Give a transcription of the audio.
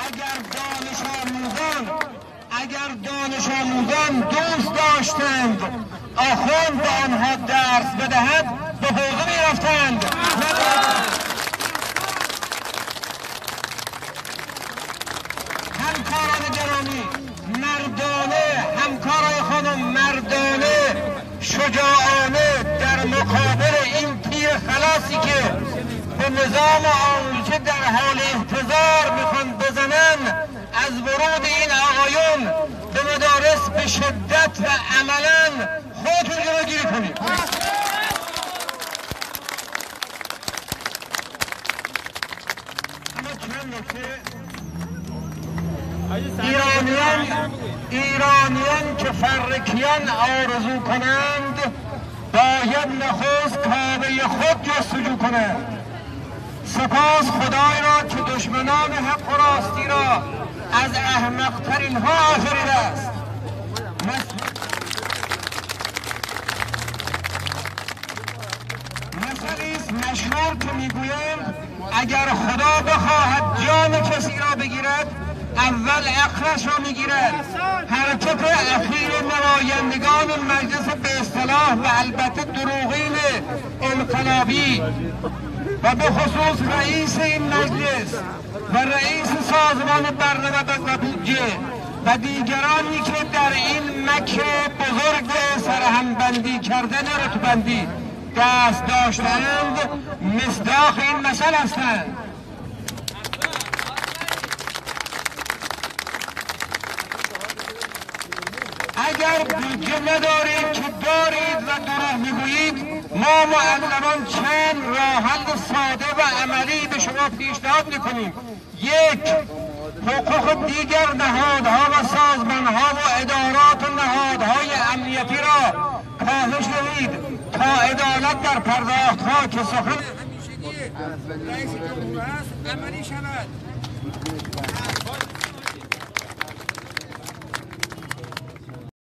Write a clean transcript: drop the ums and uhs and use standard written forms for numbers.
اگر دانش آموزان دوست داشتند آخوند به آنها درس بدهد به حوزه می رفتند. همکاران گرامی، مردانه، همکارای خانم مردانه شجاعانه در مقابل این تیر خلاصی که به نظام آموزشی در حال انتظار میخوان بزنن از ورود این آقایون به مدارس به شدت و عملا خودتون جلوگیری کنید. اما چند نکته ایرانیان که فرکیان آرزو کنند باید نخست کعبه خود جستجو کنند. سپاس خدای را که دشمنان حق و راستی را از احمق‌ترین ها آفریده است. مثلی است مشهور که میگویند اگر خدا بخواهد جان کسی را بگیرد اول عقلش را میگیرد. حرکت اخیر نمایندگان مجلس به اصطلاح و البته دروغین انقلابی و به خصوص رئیس این مجلس و رئیس سازمان برنامه و بودجه و دیگرانی که در این مکر بزرگ سرهمبندی کردن رتبندی دست داشتند مصداق این مثل هستند. اگر بودجه ندارید که دارید و دروغ میگویید ما معلمان چند راه حل ساده و عملی به شما پیشنهاد میکنیم. یک، حقوق دیگر نهادها و سازمانها و ادارات و نهادهای امنیتی را کاهش دهید تا عدالت در پرداختها که سخن همیشگی رئیس جمهور است عملی شود.